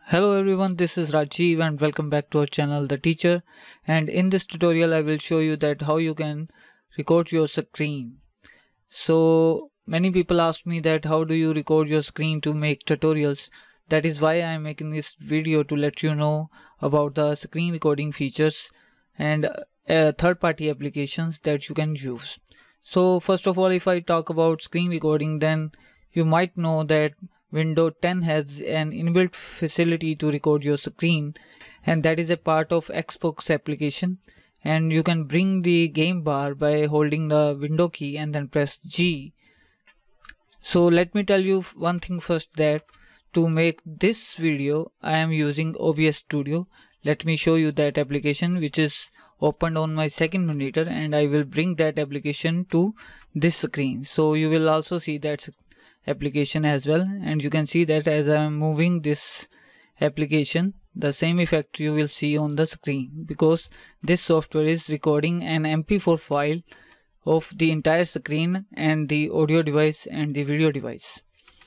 Hello everyone, this is Rajiv and welcome back to our channel The Teacher, and in this tutorial I will show you that how you can record your screen. So many people ask me that how do you record your screen to make tutorials. That is why I am making this video, to let you know about the screen recording features and third-party applications that you can use. So first of all, if I talk about screen recording, then you might know that Windows 10 has an inbuilt facility to record your screen, and that is a part of Xbox application. And you can bring the game bar by holding the window key and then press G. So let me tell you one thing first, that to make this video I am using OBS Studio. Let me show you that application which is opened on my second monitor, and I will bring that application to this screen. So you will also see that application as well, and you can see that as I am moving this application, the same effect you will see on the screen, because this software is recording an MP4 file of the entire screen and the audio device and the video device.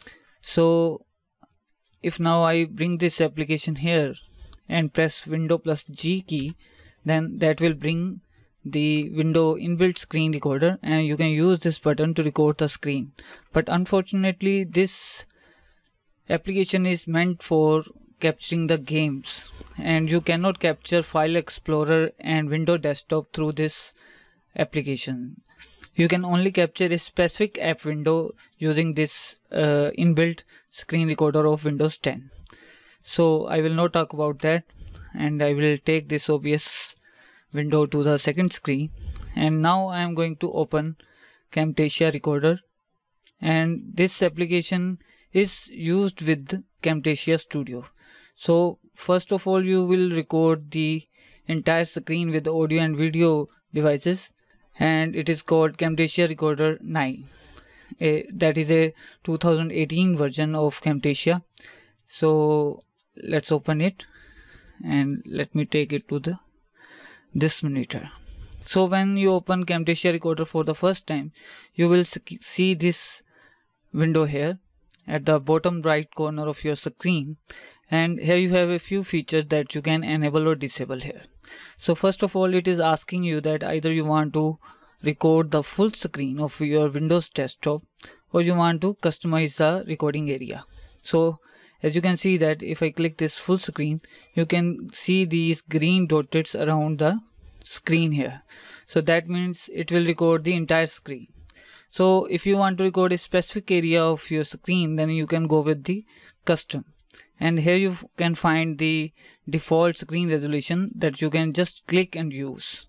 So if now I bring this application here and press Window plus G key, then that will bring the window inbuilt screen recorder, and you can use this button to record the screen. But unfortunately this application is meant for capturing the games, and you cannot capture File Explorer and Windows Desktop through this application. You can only capture a specific app window using this inbuilt screen recorder of Windows 10. So I will not talk about that, and I will take this OBS window to the second screen, and now I am going to open Camtasia Recorder, and this application is used with Camtasia Studio. So first of all, you will record the entire screen with audio and video devices, and it is called Camtasia Recorder 9. That is a 2018 version of Camtasia. So let's open it, and let me take it to this monitor. So when you open Camtasia Recorder for the first time, you will see this window here at the bottom right corner of your screen, and here you have a few features that you can enable or disable here. So first of all, it is asking you that either you want to record the full screen of your Windows desktop, or you want to customize the recording area. So as you can see that if I click this full screen, you can see these green dots around the screen here. So that means it will record the entire screen. So if you want to record a specific area of your screen, then you can go with the custom. And here you can find the default screen resolution that you can just click and use.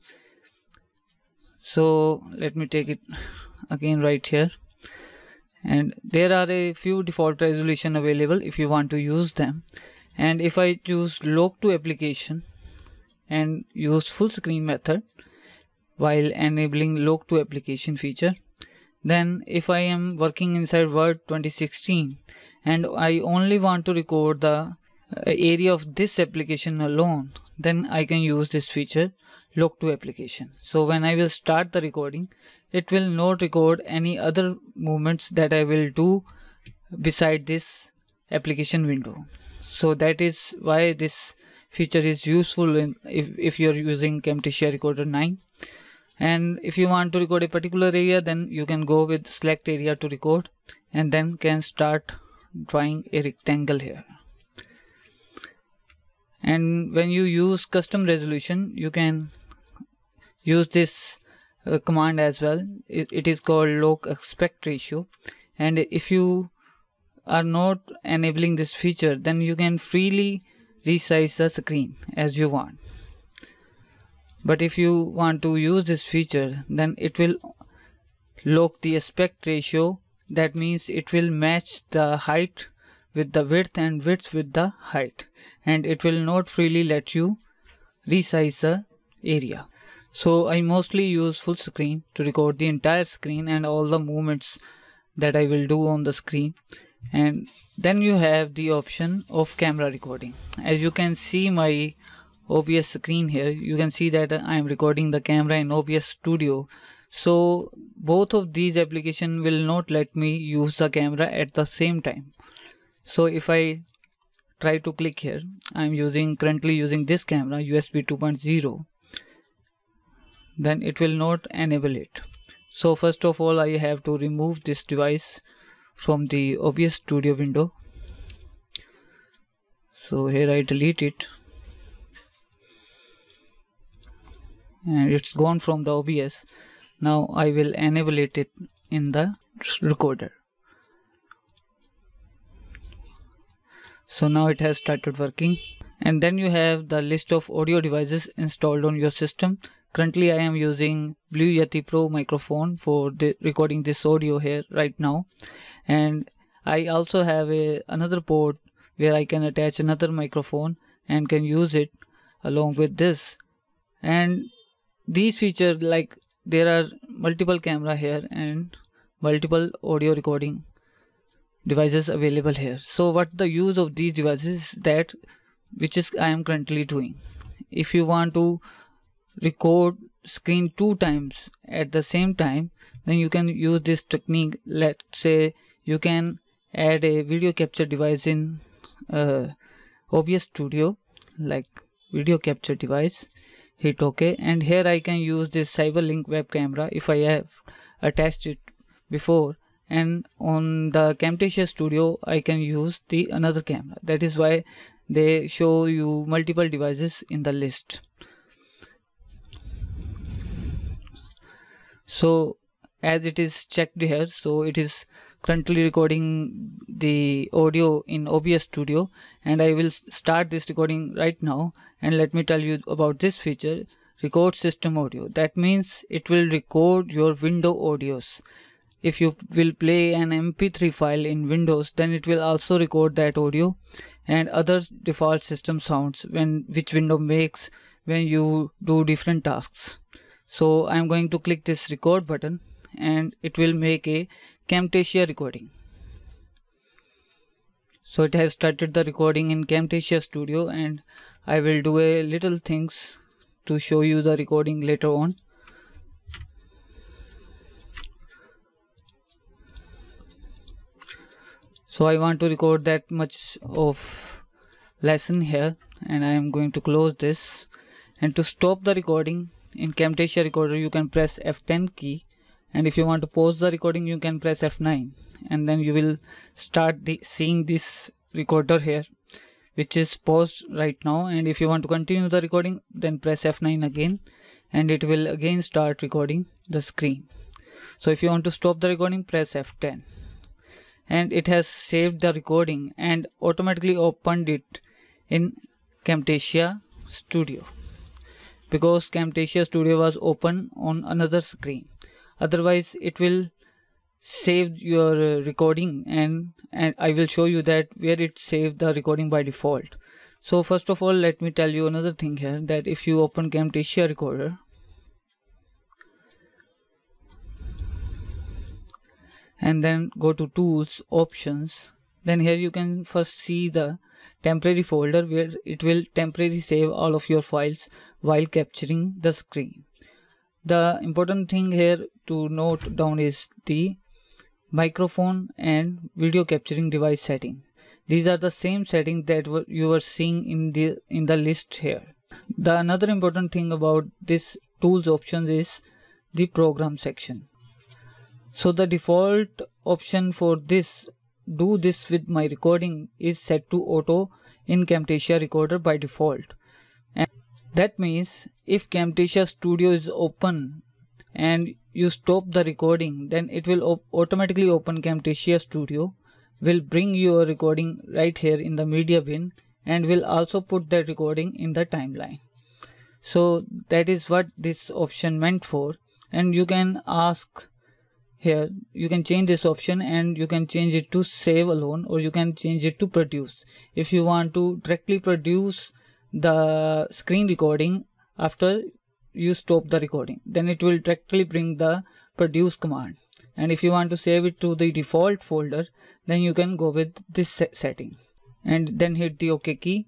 So let me take it again right here. And there are a few default resolution available if you want to use them. And if I choose lock to application and use full screen method while enabling lock to application feature, then if I am working inside Word 2016 and I only want to record the area of this application alone, then I can use this feature, lock to application. So when I will start the recording, it will not record any other movements that I will do beside this application window. So that is why this feature is useful if you are using Camtasia Recorder 9. And if you want to record a particular area, then you can go with select area to record, and then can start drawing a rectangle here. And when you use custom resolution, you can use this command as well. It is called lock aspect ratio, and if you are not enabling this feature, then you can freely resize the screen as you want. But if you want to use this feature, then it will lock the aspect ratio. That means it will match the height with the width and width with the height, and it will not freely let you resize the area. So I mostly use full screen to record the entire screen and all the movements that I will do on the screen. And then you have the option of camera recording. As you can see my OBS screen here, you can see that I am recording the camera in OBS Studio. So both of these applications will not let me use the camera at the same time. So if I try to click here, I'm currently using this camera USB 2.0, then it will not enable it. So first of all, I have to remove this device from the OBS Studio window. So here I delete it, and it's gone from the OBS. Now I will enable it in the recorder. So now it has started working, and then you have the list of audio devices installed on your system. Currently I am using Blue Yeti Pro microphone for recording this audio here right now, and I also have another port where I can attach another microphone and can use it along with this. And these features, like there are multiple camera here and multiple audio recording devices available here. So what the use of these devices is that, which is I am currently doing. If you want to record screen 2 times at the same time, then you can use this technique. Let's say you can add a video capture device in OBS Studio, like video capture device, hit OK, and here I can use this CyberLink web camera if I have attached it before, and on the Camtasia Studio I can use the another camera. That is why they show you multiple devices in the list. So as it is checked here, so it is currently recording the audio in OBS Studio, and I will start this recording right now. And let me tell you about this feature, record system audio. That means it will record your window audios. If you will play an MP3 file in Windows, then it will also record that audio and other default system sounds which window makes when you do different tasks. So I'm going to click this record button, and it will make a Camtasia recording. So it has started the recording in Camtasia Studio, and I will do a little things to show you the recording later on. So I want to record that much of lesson here, and I am going to close this. And to stop the recording in Camtasia Recorder, you can press F10 key, and if you want to pause the recording, you can press F9, and then you will start seeing this recorder here, which is paused right now. And if you want to continue the recording, then press F9 again, and it will again start recording the screen. So if you want to stop the recording, press F10. And it has saved the recording and automatically opened it in Camtasia Studio, because Camtasia Studio was open on another screen. Otherwise it will save your recording, and I will show you that where it saved the recording by default. So first of all, let me tell you another thing here, that if you open Camtasia Recorder and then go to Tools, Options, then here you can first see the temporary folder where it will temporarily save all of your files while capturing the screen. The important thing here to note down is the microphone and video capturing device setting. These are the same settings that you were seeing in the list here. The another important thing about this Tools options is the program section. So the default option for this, do this with my recording, is set to auto in Camtasia Recorder by default. And that means if Camtasia Studio is open and you stop the recording, then it will automatically open Camtasia Studio, will bring your recording right here in the media bin, and will also put that recording in the timeline. So that is what this option meant for. And you can ask here, you can change this option, and you can change it to save alone, or you can change it to produce. If you want to directly produce the screen recording after you stop the recording, then it will directly bring the produce command. And if you want to save it to the default folder, then you can go with this setting and then hit the OK key.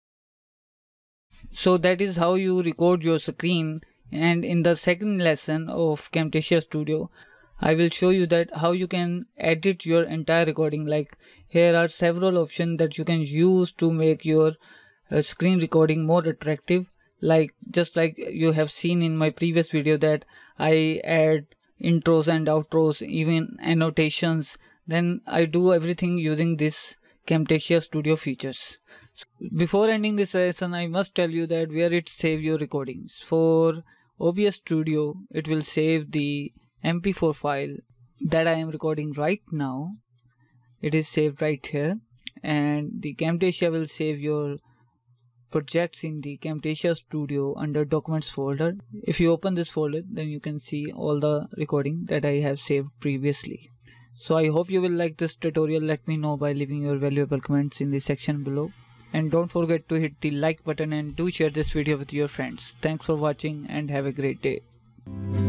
So that is how you record your screen. And in the second lesson of Camtasia Studio, I will show you that how you can edit your entire recording. Like, here are several options that you can use to make your screen recording more attractive. Like, just like you have seen in my previous video that I add intros and outros, even annotations. Then I do everything using this Camtasia Studio features. So before ending this lesson, I must tell you that where it save your recordings. For OBS Studio, it will save the MP4 file that I am recording right now. It is saved right here, and the Camtasia will save your projects in the Camtasia Studio under Documents folder. If you open this folder, then you can see all the recording that I have saved previously. So I hope you will like this tutorial. Let me know by leaving your valuable comments in the section below. And don't forget to hit the like button and do share this video with your friends. Thanks for watching and have a great day.